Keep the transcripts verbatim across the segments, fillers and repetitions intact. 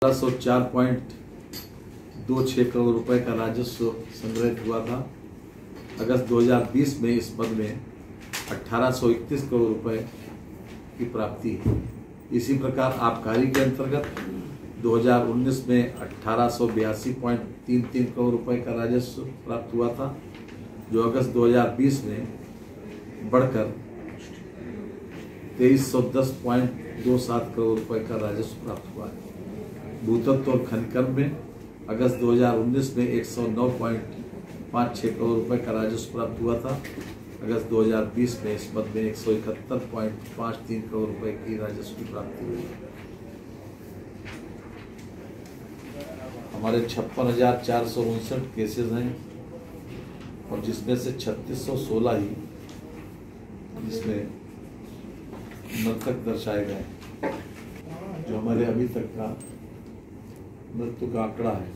सत्रह सौ चार पॉइंट दो छः करोड़ रुपए का राजस्व संग्रहित हुआ था। अगस्त दो हज़ार बीस में इस पद में अठारह सौ इकतीस करोड़ रुपए की प्राप्ति है। इसी प्रकार आबकारी के अंतर्गत दो हज़ार उन्नीस में अठारह सौ बयासी पॉइंट तीन तीन करोड़ रुपए का राजस्व प्राप्त हुआ था, जो अगस्त दो हज़ार बीस में बढ़कर तेईस सौ दस पॉइंट दो सात करोड़ रुपए का राजस्व प्राप्त हुआ है। भूतत्व और खनिकर्म में अगस्त दो हज़ार उन्नीस में एक सौ नौ पॉइंट पाँच छः करोड़ रुपए का राजस्व प्राप्त हुआ था। अगस्त दो हज़ार बीस में इस पद में एक सौ इकहत्तर पॉइंट पाँच तीन करोड़ रुपए की राजस्व की प्राप्ति हुई। हमारे छप्पन हजार चार सौ उनसठ केसेज हैं और जिसमें से छत्तीस सौ सोलह ही जिसमें मृतक दर्शाए गए, जो हमारे अभी तक का मृत्यु का आंकड़ा है।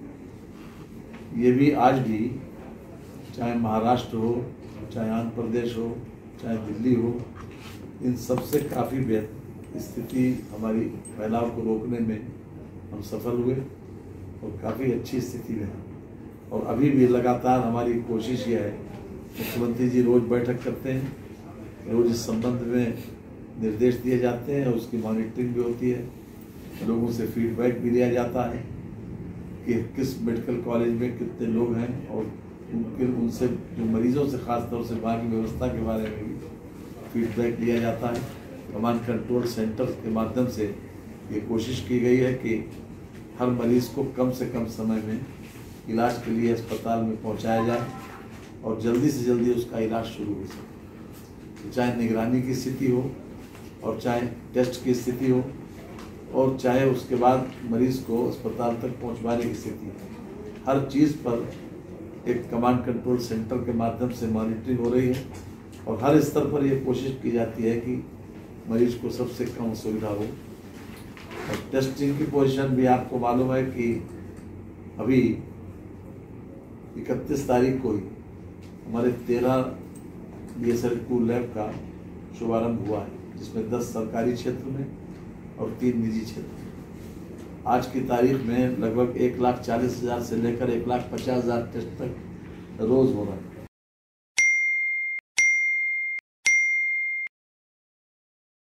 ये भी आज भी चाहे महाराष्ट्र हो, चाहे आंध्र प्रदेश हो, चाहे दिल्ली हो, इन सबसे काफ़ी बेहतर स्थिति हमारी फैलाव को रोकने में हम सफल हुए और काफ़ी अच्छी स्थिति में हैं। और अभी भी लगातार हमारी कोशिश यह है, मुख्यमंत्री जी रोज़ बैठक करते हैं, रोज़ इस संबंध में निर्देश दिए जाते हैं और उसकी मॉनिटरिंग भी होती है, लोगों से फीडबैक भी लिया जाता है कि किस मेडिकल कॉलेज में कितने लोग हैं और उनके उनसे जो मरीजों से खास तौर से वहाँ की व्यवस्था के बारे में भी फीडबैक लिया जाता है। कमांड कंट्रोल सेंटर के माध्यम से ये कोशिश की गई है कि हर मरीज को कम से कम समय में इलाज के लिए अस्पताल में पहुंचाया जाए और जल्दी से जल्दी उसका इलाज शुरू हो सके, चाहे निगरानी की स्थिति हो और चाहे टेस्ट की स्थिति हो और चाहे उसके बाद मरीज को अस्पताल तक पहुंचवाने की स्थिति हो। हर चीज़ पर एक कमांड कंट्रोल सेंटर के माध्यम से मॉनिटरिंग हो रही है और हर स्तर पर यह कोशिश की जाती है कि मरीज को सबसे कम सुविधा हो। और टेस्टिंग की पोजीशन भी आपको मालूम है कि अभी इकतीस तारीख को ही हमारे तेरह B S L two lab का शुभारंभ हुआ है, जिसमें दस सरकारी क्षेत्र में और तीन निजी क्षेत्र में। आज की तारीख में लगभग एक लाख चालीस हज़ार से लेकर एक लाख पचास हज़ार टेस्ट तक रोज़ हो रहा है।